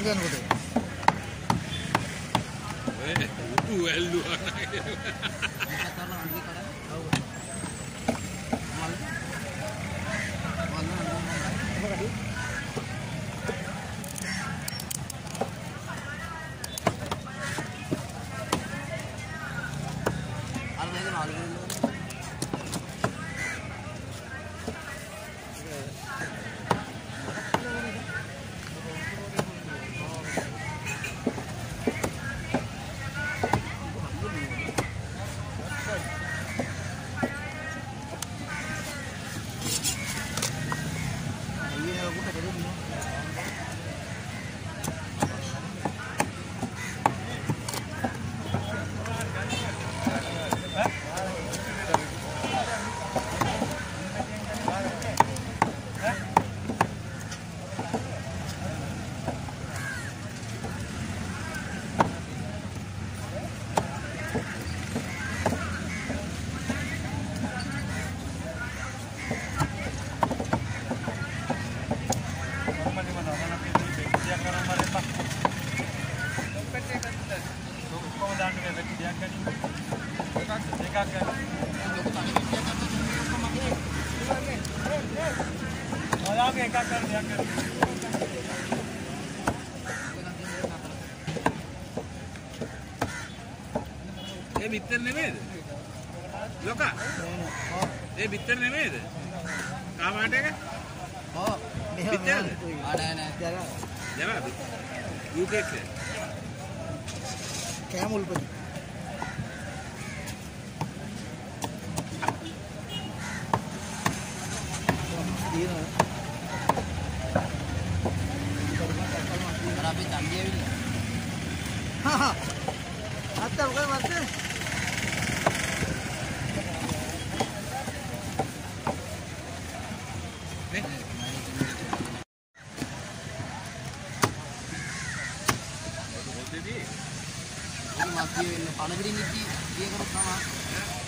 යනකොට. උඩු ඇල්ලුවා නේද? ඒ බිත්තර නෙමෙයිද? ලොකා. ඒ බිත්තර නෙමෙයිද? කාමාට එක? ඔව්. බිත්තරද? නෑ. ජරා. යුකෙක්. කෑමුල් පොඩි. අපි තම්බිය විල. හා. අත්ත මොකද මැත්තේ? පණවිඩින් ඉති දිය කරොත් තමයි